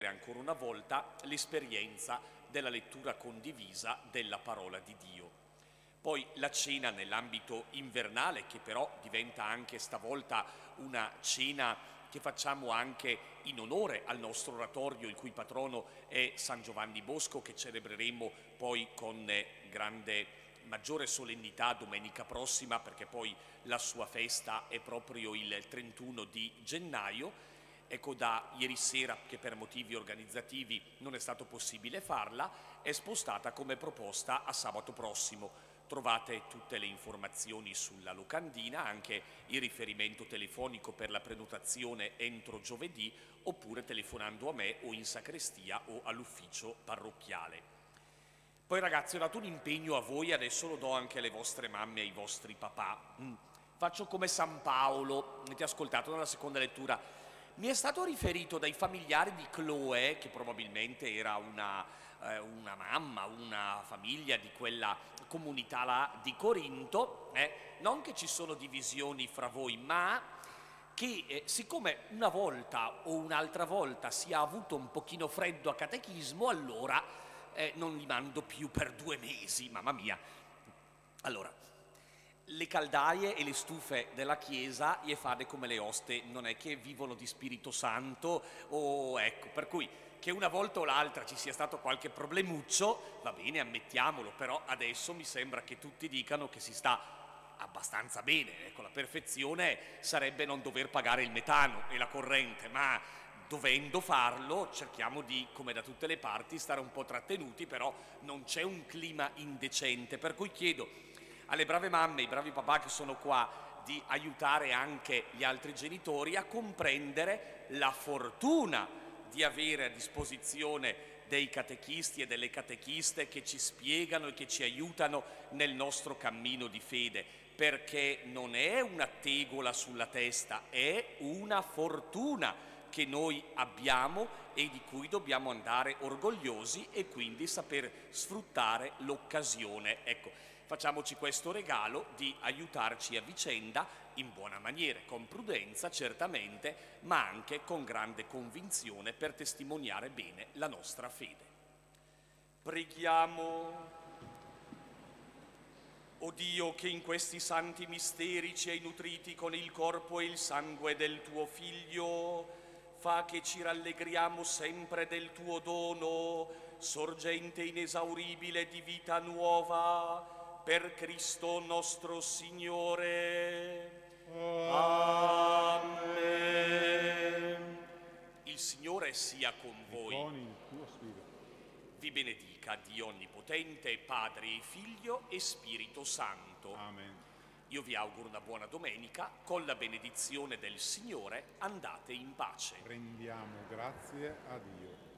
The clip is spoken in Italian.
ancora una volta l'esperienza della lettura condivisa della parola di Dio. Poi la cena nell'ambito invernale, che però diventa anche stavolta una cena che facciamo anche in onore al nostro oratorio, il cui patrono è San Giovanni Bosco, che celebreremo poi con maggiore solennità domenica prossima, perché poi la sua festa è proprio il 31 di gennaio. Ecco, da ieri sera, che per motivi organizzativi non è stato possibile farla, è spostata come proposta a sabato prossimo. Trovate tutte le informazioni sulla locandina, anche il riferimento telefonico per la prenotazione entro giovedì, oppure telefonando a me o in sacrestia o all'ufficio parrocchiale. Poi ragazzi, ho dato un impegno a voi, adesso lo do anche alle vostre mamme e ai vostri papà. Faccio come San Paolo, avete ascoltato nella seconda lettura. Mi è stato riferito dai familiari di Chloe, che probabilmente era una mamma, una famiglia di quella comunità là di Corinto, non che ci sono divisioni fra voi, ma che siccome una volta o un'altra volta si è avuto un pochino freddo a catechismo, allora non li mando più per 2 mesi, mamma mia. Allora, le caldaie e le stufe della chiesa gli fate come le oste, non è che vivono di Spirito Santo o ecco, per cui che una volta o l'altra ci sia stato qualche problemuccio, va bene, ammettiamolo, però adesso mi sembra che tutti dicano che si sta abbastanza bene, ecco, la perfezione sarebbe non dover pagare il metano e la corrente, ma dovendo farlo cerchiamo di, come da tutte le parti, stare un po' trattenuti, però non c'è un clima indecente, per cui chiedo alle brave mamme, ai bravi papà che sono qua, di aiutare anche gli altri genitori a comprendere la fortuna di avere a disposizione dei catechisti e delle catechiste che ci spiegano e che ci aiutano nel nostro cammino di fede, perché non è una tegola sulla testa, è una fortuna che noi abbiamo e di cui dobbiamo andare orgogliosi e quindi saper sfruttare l'occasione. Ecco, facciamoci questo regalo di aiutarci a vicenda in buona maniera, con prudenza certamente, ma anche con grande convinzione per testimoniare bene la nostra fede. Preghiamo. O Dio, che in questi santi misteri ci hai nutriti con il corpo e il sangue del tuo Figlio, fa che ci rallegriamo sempre del tuo dono, sorgente inesauribile di vita nuova, per Cristo nostro Signore. Amen. Il Signore sia con voi. Con il tuo spirito. Vi benedica Dio Onnipotente, Padre e Figlio e Spirito Santo. Amen. Io vi auguro una buona domenica, con la benedizione del Signore andate in pace. Rendiamo grazie a Dio.